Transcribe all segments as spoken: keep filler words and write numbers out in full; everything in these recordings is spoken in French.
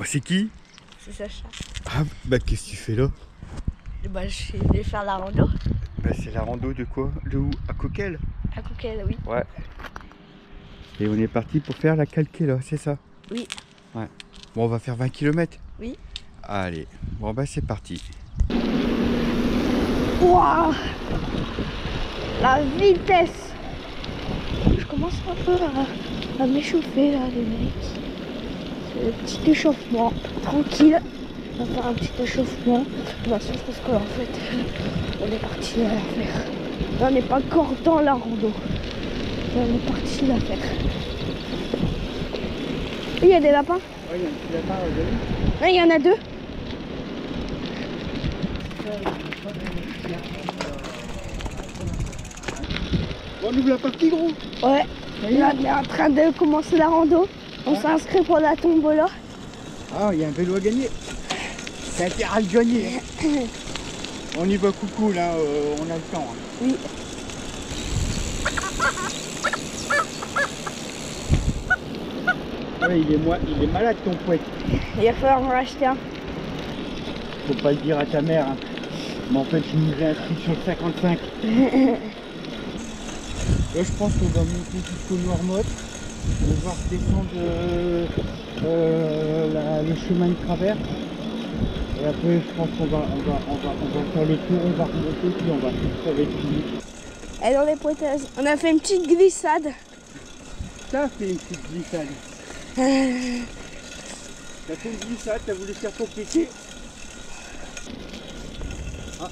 c'est qui? C'est Sacha. Ah, bah qu'est-ce que tu fais là? Bah, je suis allée faire la rando. Bah c'est la rando de quoi? De où? À Coquel? À Coquel, oui. Ouais. Et on est parti pour faire la calquée là, c'est ça? Oui. Ouais. Bon, on va faire vingt kilomètres? Oui. Allez, bon bah c'est parti. Waouh! La vitesse! Je commence un peu à, à m'échauffer là, les mecs. C'est le petit échauffement, tranquille. On va faire un petit échauffement. De toute façon, je pense qu'en fait, on est parti à la faire. Là, on n'est pas encore dans la rando. Là, on est parti la faire. Il y a des lapins? Ouais, il y a un petit lapin, regardez. Là, il y en a deux. Bon, on ouvre la partie, gros. Ouais. Là, on est en train de commencer la rando. On Ouais. s'inscrit pour la tombola. Ah, il y a un vélo à gagner. C'est intérêt à le gagner. On y va coucou là, euh, on a le temps. Hein. Oui. Ouais, il est, moi, il est malade ton poète. Il va falloir en racheter un. Faut pas le dire à ta mère. Hein. Mais en fait, je nous ai inscrit sur le cinquante-cinq. Là, je pense qu'on va monter jusqu'au Noirmotte. On va redescendre euh, euh, la, le chemin de travers. Et après, je pense qu'on va, on va, on va, on va faire le tour, on va remonter, puis on va ça va être fini. Et dans les pointeuses, on a fait une petite glissade. Ça, c'est une petite glissade. T'as fait une glissade, t'as voulu faire compliqué. Ah.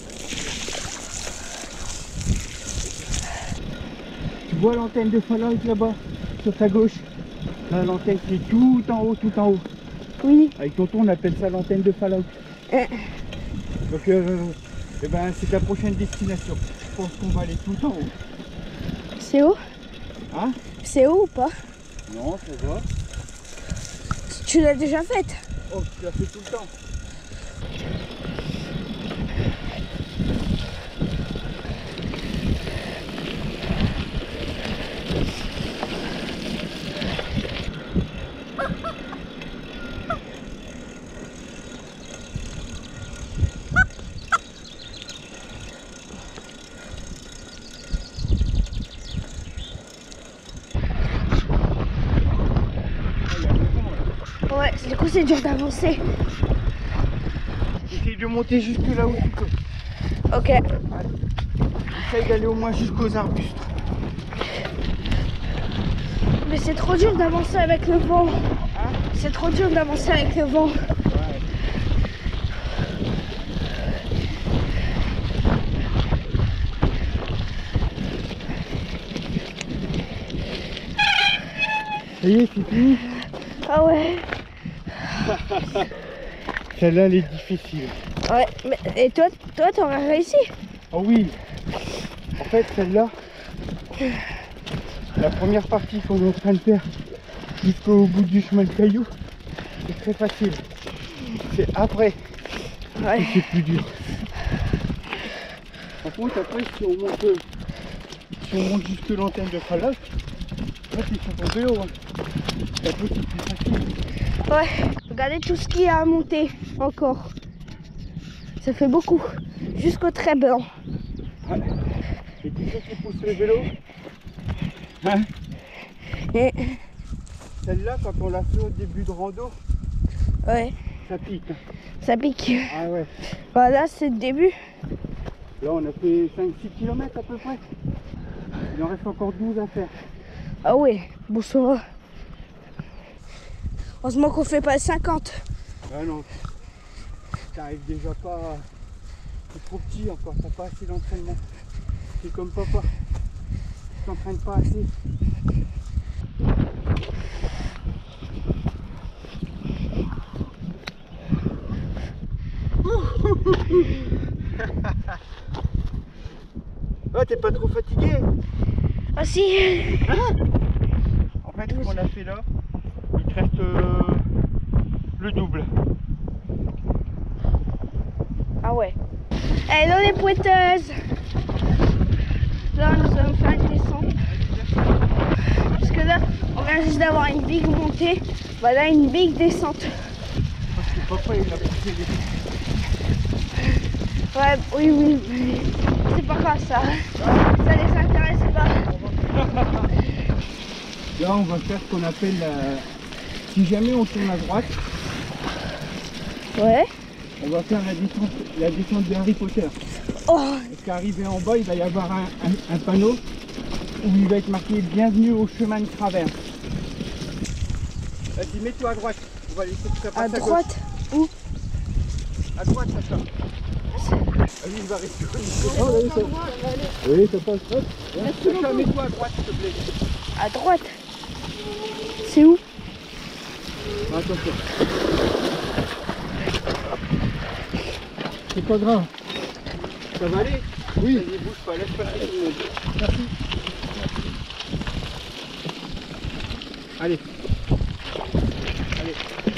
Tu vois l'antenne de Fallout là-bas, sur ta gauche? Là, l'antenne qui est tout en haut, tout en haut. Oui. Avec tonton, on appelle ça l'antenne de Fallout. Euh. Donc, euh, eh ben, c'est ta prochaine destination. Je pense qu'on va aller tout en haut. C'est haut? Hein? C'est haut ou pas? Non, ça va. Tu l'as déjà faite? Oh, tu l'as fait tout le temps. Ouais, du coup c'est dur d'avancer. Essaye de monter jusque là où tu peux. Ok. Allez. Essaye d'aller au moins jusqu'aux arbustes. Mais c'est trop dur d'avancer avec le vent. Hein? C'est trop dur d'avancer avec le vent. Ouais. Ça y est, c'est fini. Ah ouais. Celle-là, elle est difficile. Ouais. Mais, et toi, toi, t'aurais réussi? Oh oui. En fait, celle-là, la première partie qu'on est en train de faire jusqu'au bout du chemin de cailloux, c'est très facile. C'est après Ouais. que c'est plus dur. Par contre, après, si on monte, si on monte jusque l'antenne de Fallout, là, c'est sur ton vélo. Hein. Après, c'est plus facile. Ouais. Regardez tout ce qu'il y a à monter encore. Ça fait beaucoup. Jusqu'au trait blanc. Ouais. Et tu sais qui pousse le vélo? Hein? Et... Celle-là, quand on l'a fait au début de rando, Ouais. ça pique. Ça pique. Ah ouais. Voilà, c'est le début. Là, on a fait cinq six kilomètres à peu près. Il en reste encore douze à faire. Ah ouais, bon ça va. Heureusement qu'on fait pas cinquante. Ah non. T'arrives déjà pas... T'es trop petit encore, t'as pas assez d'entraînement. C'est comme papa. Tu t'entraînes pas assez. Ah, t'es pas trop fatigué? Ah si. En fait, ce qu'on a fait là, il te reste euh, le double. Ah ouais. Hello les pointeuses. Là, nous allons faire une descente. Parce que là, on vient juste d'avoir une big montée. Voilà, une big descente. Papa il a poussé les... Ouais, oui, oui, mais c'est pas grave ça. Ça les intéresse pas. Là on va faire ce qu'on appelle la... Si jamais on tourne à droite, Ouais. on va faire la descente, la descente de Harry Potter. Oh, Parce qu'arrivé en bas, il va y avoir un, un, un panneau où il va être marqué bienvenue au chemin de travers. Vas-y, mets-toi à droite. On va laisser tout ça à passer à droite. Où? À droite, Sacha. Ah oui, il va rester au niveau. Oh, oui, ça... Oui, ça passe. Hop. Sacha, mets-toi à droite, s'il te plaît. À droite. C'est où? Attention. C'est pas grave. Ça va aller? Oui. Vas-y, bouge pas, laisse passer tout le monde. Merci. Allez. Allez.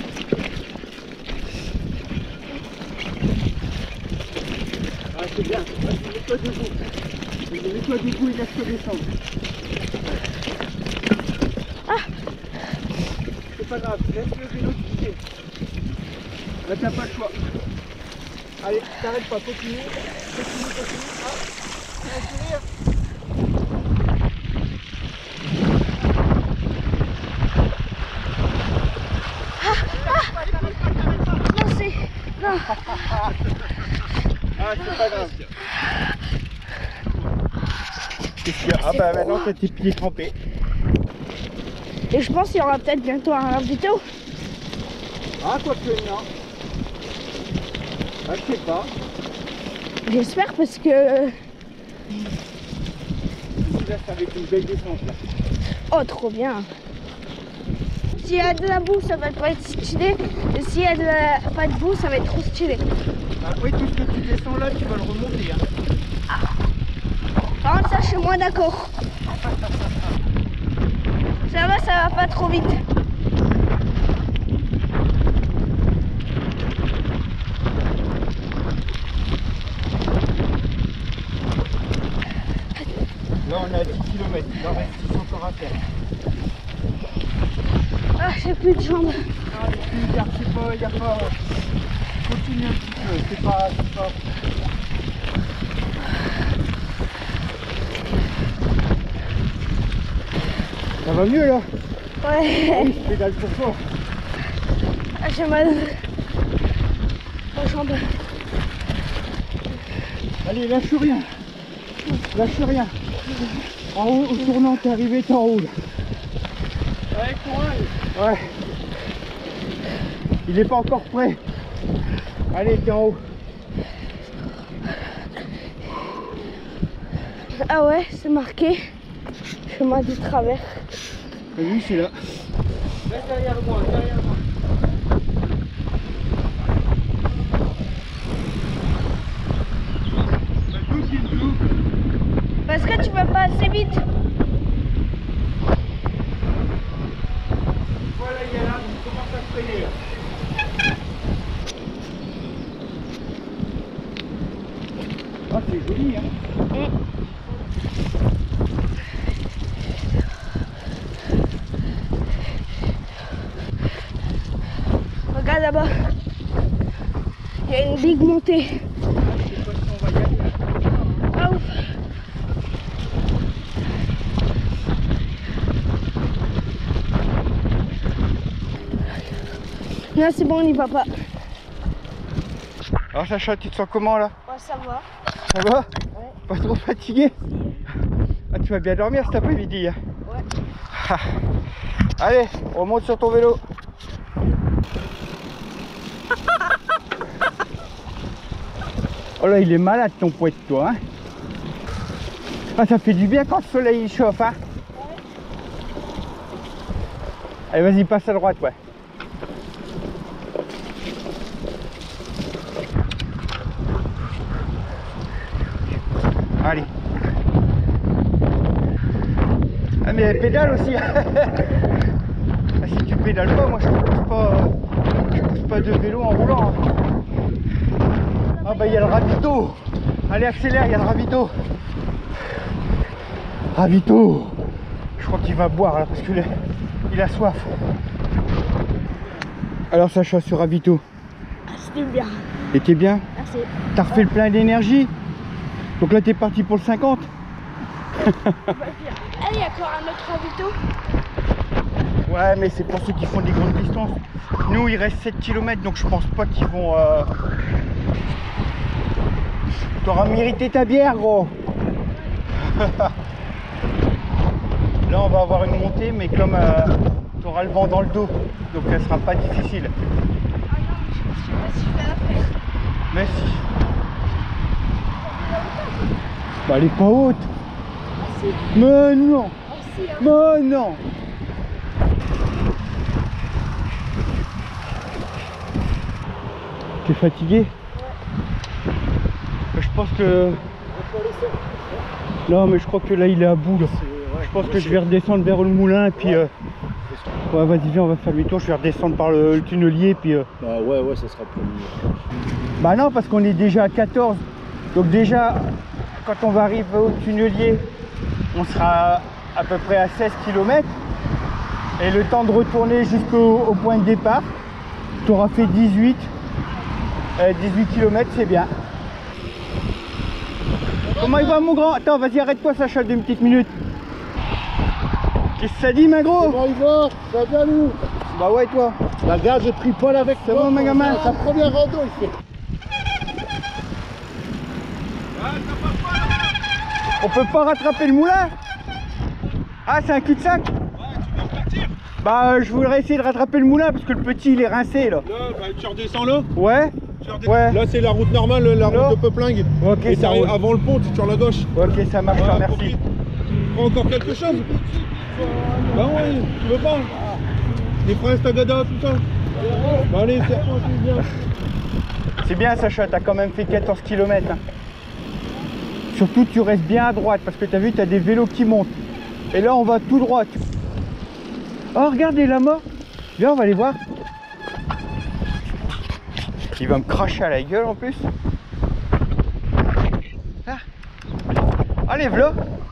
Ah, c'est bien. Vas-y, mets-toi debout. Vas-y, mets-toi debout et laisse-toi descendre. Ah. C'est pas grave, laisse le vélo quitter. Là, t'as pas le choix. Allez, t'arrêtes pas, continue. Continue, continue. Ah, un sourire. Non, c'est... Non. Ah, c'est pas grave. Qu'est-ce qu'il y a? Ah bah maintenant t'as tes pieds trempés. Et je pense qu'il y aura peut-être bientôt un ravito. Ah, quoi que non. Ah, je sais pas. J'espère parce que... Ici là, c'est avec une belle descente là. Oh, trop bien. S'il y a de la boue, ça va pas être stylé. Et s'il y a de la... pas de boue, ça va être trop stylé. Après tout ce que tu descends là, tu vas le remonter. Hein. Par contre, ça, je suis moins d'accord. Ça va, ça va pas trop vite. Là, on est à dix kilomètres. Il en reste six encore à faire. Ah, j'ai plus de jambes. Non, les plus, il n'y a pas... Continue un petit peu. C'est pas... C'est pas... Ça va mieux là? Ouais. Oui, je pédale pour fort. Ah, j'ai mal aux jambes. Allez, lâche rien. Lâche rien. En haut, au tournant, t'es arrivé, t'es en haut là. Ouais, courage. Ouais. Il n'est pas encore prêt. Allez, t'es en haut. Ah ouais, c'est marqué. Chemin du travers. Et lui, c'est là. Reste derrière moi, derrière moi. Parce que tu vas pas assez vite. Voilà, il y a là, on commence à se freiner là. Ah, c'est joli, hein. Mm. Regarde là-bas. Il y a une big montée. Ah, je sais pas si on va y aller. Ah ouf. Non, c'est bon, on n'y va pas. Alors Sacha, tu te sens comment là? Ouais, ça va. Ça va? Ouais. Pas trop fatigué? Ah, tu vas bien dormir cet après-midi, hein? Ouais. Ah. Allez, on monte sur ton vélo. Oh là, il est malade ton poète, toi, hein? Ah, ça fait du bien quand le soleil il chauffe, hein? Ouais. Allez, vas-y, passe à droite, ouais. Allez. Ah, mais elle pédale aussi. Ah, si tu pédales pas, moi je ne pousse pas, je pousse pas de vélo en roulant. Ah bah il y a le ravito. Allez, accélère, il y a le ravito. Ravito. Je crois qu'il va boire là parce qu'il a soif. Alors Sacha, sur ravito, Ah, c'était bien. Et t'es bien? Merci. T'as refait le plein d'énergie? Donc là t'es parti pour le cinquante? Ah, il y a encore un autre ravito. Ouais, mais c'est pour ceux qui font des grandes distances. Nous il reste sept kilomètres, donc je pense pas qu'ils vont... Euh... T'auras mérité ta bière, gros. Là on va avoir une montée, mais comme euh, tu auras le vent dans le dos, donc elle sera pas difficile. Ah non, mais je sais pas si je vais la faire. Mais si. Bah elle est pas haute. Ah si. Mais non. Ah si, hein. Mais non. T'es fatigué? Ouais. Je pense que... Non mais je crois que là il est à bout là. Je pense que je vais redescendre vers le moulin et puis... Euh... Ouais vas-y viens, on va faire demi-tour, je vais redescendre par le, le tunnelier puis... Euh... Bah ouais ouais ça sera plus mieux. Bah non parce qu'on est déjà à quatorze. Donc déjà quand on va arriver au tunnelier, on sera à peu près à seize kilomètres. Et le temps de retourner jusqu'au au point de départ, tu auras fait dix-huit. Euh, dix-huit kilomètres, c'est bien. Comment il va mon grand? Attends, vas-y, arrête-toi Sacha d'une petite minute. Qu'est-ce que ça dit, ma gros? Comment il va? Ça va bien nous? Bah ouais, toi. La gare, j'ai pris Paul avec ça toi. Va, ma gamin? Sa première rando, il fait. On peut pas rattraper le moulin? Ah, c'est un cul-de-sac? Ouais, tu veux repartir? Bah, euh, je voudrais essayer de rattraper le moulin parce que le petit il est rincé là. Là, bah, tu redescends là. Ouais? Tu redescends. Ouais. Là, c'est la route normale, la Là. route de Peuplingue. Ok, et ça t'arrives roule. avant le pont, tu es sur la gauche. Ok, ça marche, Voilà, merci. compris. Prends encore quelque chose? Bah ouais, tu veux pas? Des fraises, tagada, tout ça. Bah allez, serpent, c'est bien. C'est bien Sacha, t'as quand même fait quatorze kilomètres. Hein. Surtout tu restes bien à droite parce que t'as vu, t'as des vélos qui montent. Et là on va tout droit. Oh regardez la mort. Viens, on va aller voir. Il va me cracher à la gueule en plus. Ah. Allez, voilà.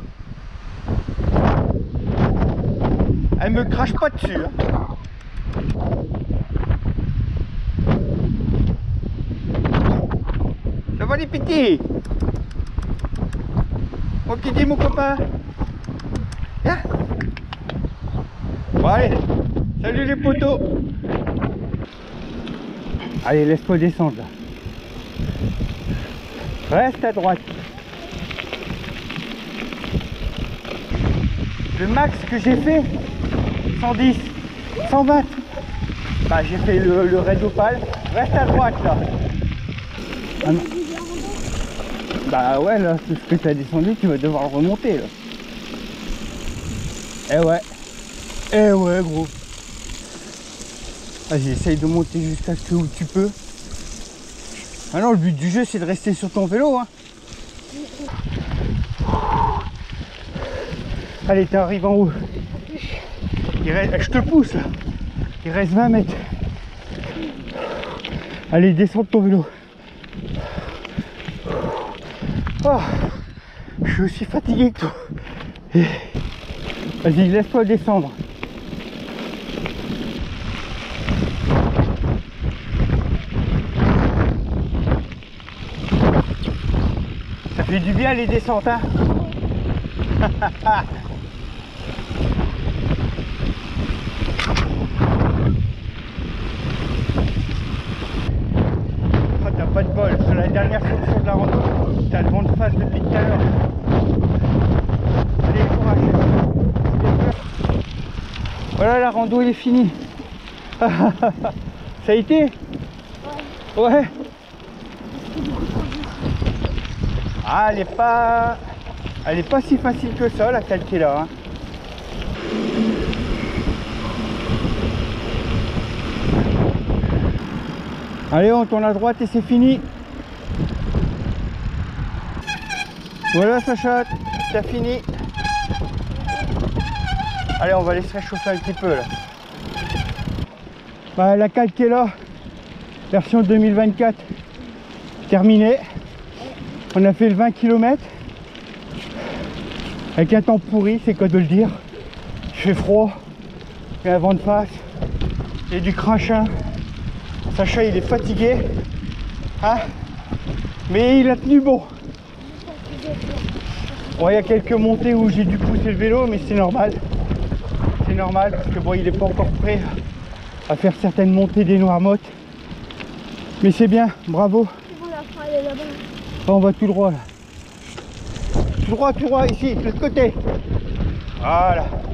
Elle me crache pas dessus. Hein. Ça va les petits? Mon petit, mon copain. Viens. Bon allez. Salut les potos. Allez, laisse-moi descendre là. Reste à droite. Le max que j'ai fait, cent dix, cent vingt. Bah j'ai fait le, le raid opale. Reste à droite là. Ah, non. Bah ouais là, tout ce que tu as descendu, tu vas devoir le remonter là. Eh ouais. Eh ouais gros. Vas-y, essaye de monter jusqu'à ce que où tu peux. Ah non, le but du jeu c'est de rester sur ton vélo hein. Allez, t'arrives en haut. Il reste... Je te pousse là. Il reste vingt mètres. Allez, descends de ton vélo. Oh, je suis aussi fatigué que toi. Vas-y, laisse-toi descendre. Ça fait du bien les descentes, hein. Oh, t'as pas de bol, sur la dernière section de la rando, t'as le vent de face depuis tout à l'heure. Allez, courage. Voilà, la rando est finie. Ça a été? Ouais. Ouais. Ah, elle est pas... Elle est pas si facile que ça, la calquée là. Hein. Allez, on tourne à droite et c'est fini. Voilà Sacha, t'as fini. Allez, on va aller se réchauffer un petit peu là. Bah, la calquée là, version deux mille vingt-quatre, terminée. On a fait le vingt kilomètres. Avec un temps pourri, c'est quoi de le dire. Il fait froid, il y a un vent de face, il y a du crachin. Sacha il est fatigué, hein, mais il a tenu bon. Bon, il y a quelques montées où j'ai dû pousser le vélo, mais c'est normal. C'est normal parce que bon, il n'est pas encore prêt à faire certaines montées des Noirmottes. Mais c'est bien, bravo. On va tout droit là. Tout droit, tout droit, ici, de l'autre côté. Voilà.